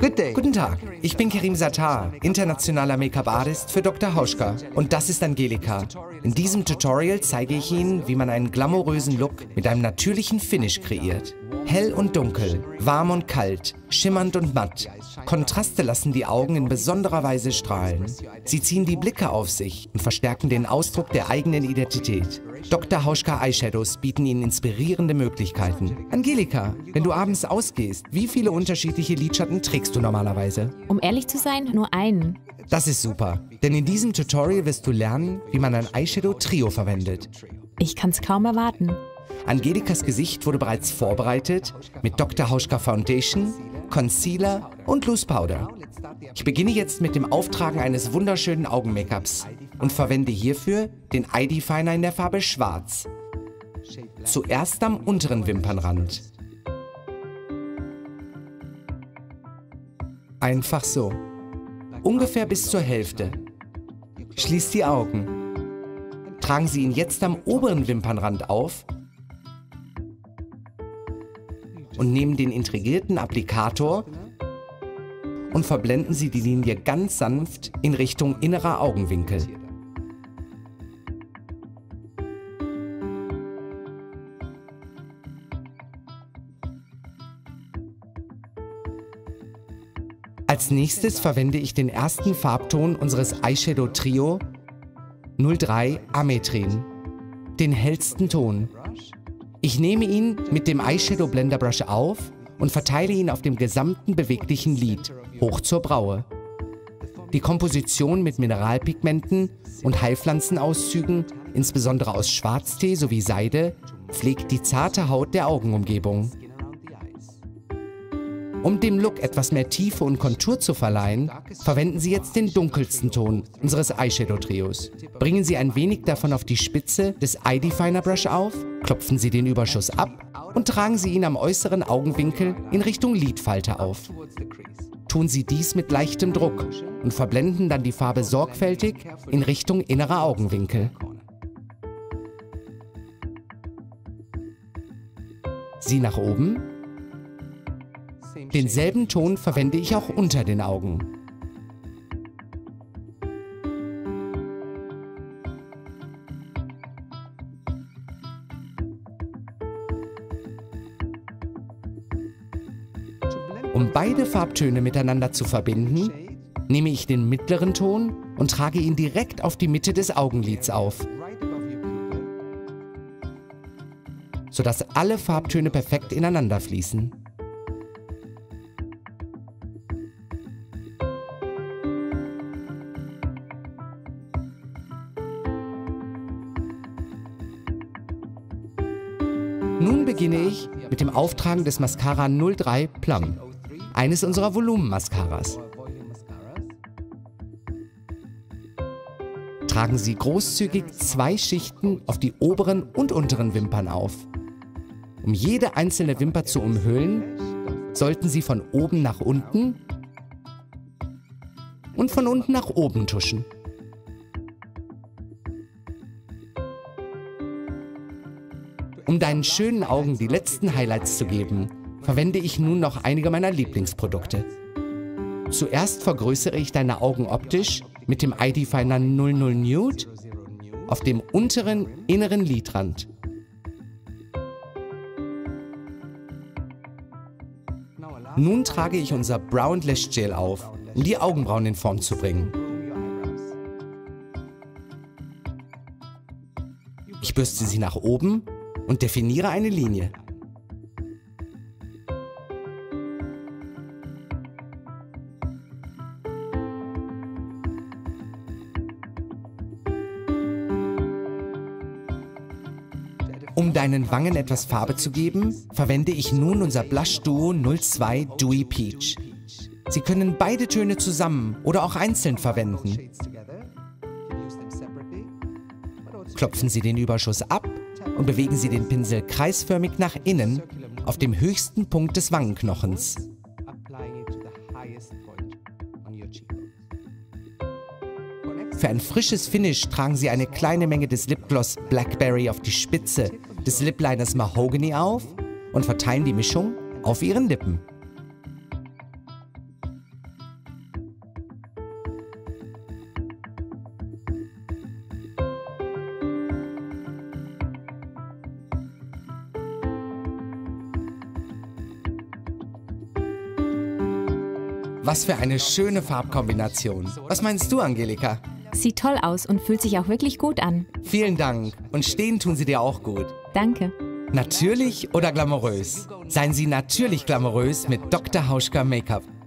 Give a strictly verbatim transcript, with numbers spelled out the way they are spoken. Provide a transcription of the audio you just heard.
Good day. Guten Tag, ich bin Kerim Sattar, internationaler Make-up-Artist für Doktor Hauschka und das ist Angelika. In diesem Tutorial zeige ich Ihnen, wie man einen glamourösen Look mit einem natürlichen Finish kreiert. Hell und dunkel, warm und kalt, schimmernd und matt. Kontraste lassen die Augen in besonderer Weise strahlen. Sie ziehen die Blicke auf sich und verstärken den Ausdruck der eigenen Identität. Doktor Hauschka Eyeshadows bieten Ihnen inspirierende Möglichkeiten. Angelika, wenn du abends ausgehst, wie viele unterschiedliche Lidschatten trägst du normalerweise? Um ehrlich zu sein, nur einen. Das ist super, denn in diesem Tutorial wirst du lernen, wie man ein Eyeshadow-Trio verwendet. Ich kann's kaum erwarten. Angelikas Gesicht wurde bereits vorbereitet mit Doktor Hauschka Foundation, Concealer und Loose Powder. Ich beginne jetzt mit dem Auftragen eines wunderschönen Augen-Make-ups und verwende hierfür den Eye Definer in der Farbe Schwarz. Zuerst am unteren Wimpernrand. Einfach so. Ungefähr bis zur Hälfte. Schließt die Augen. Tragen Sie ihn jetzt am oberen Wimpernrand auf und nehmen den integrierten Applikator und verblenden Sie die Linie ganz sanft in Richtung innerer Augenwinkel. Als nächstes verwende ich den ersten Farbton unseres Eyeshadow Trio null drei Ametrin, den hellsten Ton. Ich nehme ihn mit dem Eyeshadow Blender Brush auf und verteile ihn auf dem gesamten beweglichen Lid, hoch zur Braue. Die Komposition mit Mineralpigmenten und Heilpflanzenauszügen, insbesondere aus Schwarztee sowie Seide, pflegt die zarte Haut der Augenumgebung. Um dem Look etwas mehr Tiefe und Kontur zu verleihen, verwenden Sie jetzt den dunkelsten Ton unseres Eyeshadow-Trios. Bringen Sie ein wenig davon auf die Spitze des Eye Definer Brush auf, klopfen Sie den Überschuss ab und tragen Sie ihn am äußeren Augenwinkel in Richtung Lidfalte auf. Tun Sie dies mit leichtem Druck und verblenden dann die Farbe sorgfältig in Richtung innerer Augenwinkel. Sie nach oben. Denselben Ton verwende ich auch unter den Augen. Um beide Farbtöne miteinander zu verbinden, nehme ich den mittleren Ton und trage ihn direkt auf die Mitte des Augenlids auf, sodass alle Farbtöne perfekt ineinander fließen. Nun beginne ich mit dem Auftragen des Mascara null drei Plum, eines unserer Volumen-Mascaras. Tragen Sie großzügig zwei Schichten auf die oberen und unteren Wimpern auf. Um jede einzelne Wimper zu umhüllen, sollten Sie von oben nach unten und von unten nach oben tuschen. Um deinen schönen Augen die letzten Highlights zu geben, verwende ich nun noch einige meiner Lieblingsprodukte. Zuerst vergrößere ich deine Augen optisch mit dem Eye Definer null null Nude auf dem unteren inneren Lidrand. Nun trage ich unser Brow and Lash Gel auf, um die Augenbrauen in Form zu bringen. Ich bürste sie nach oben und definiere eine Linie. Um deinen Wangen etwas Farbe zu geben, verwende ich nun unser Blush Duo null zwei Dewy Peach. Sie können beide Töne zusammen oder auch einzeln verwenden. Klopfen Sie den Überschuss ab und bewegen Sie den Pinsel kreisförmig nach innen auf dem höchsten Punkt des Wangenknochens. Für ein frisches Finish tragen Sie eine kleine Menge des Lipgloss Blackberry auf die Spitze des Lipliners Mahogany auf und verteilen die Mischung auf Ihren Lippen. Was für eine schöne Farbkombination. Was meinst du, Angelika? Sieht toll aus und fühlt sich auch wirklich gut an. Vielen Dank. Und stehen tun sie dir auch gut. Danke. Natürlich oder glamourös? Seien Sie natürlich glamourös mit Doktor Hauschka Make-up.